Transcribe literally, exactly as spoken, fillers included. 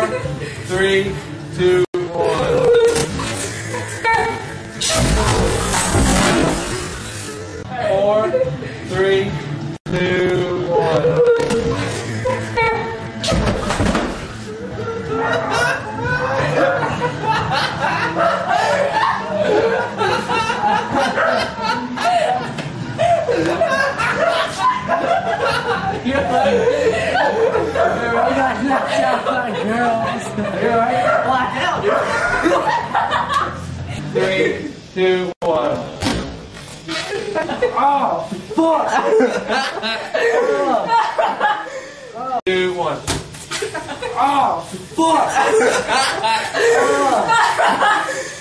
Four, three, two, one. Four, three, two, one. You're like, you got knocked out by girls. You're right, blacked out. Three, two, one. Oh, fuck. Oh. Two, one. Oh, fuck. Oh.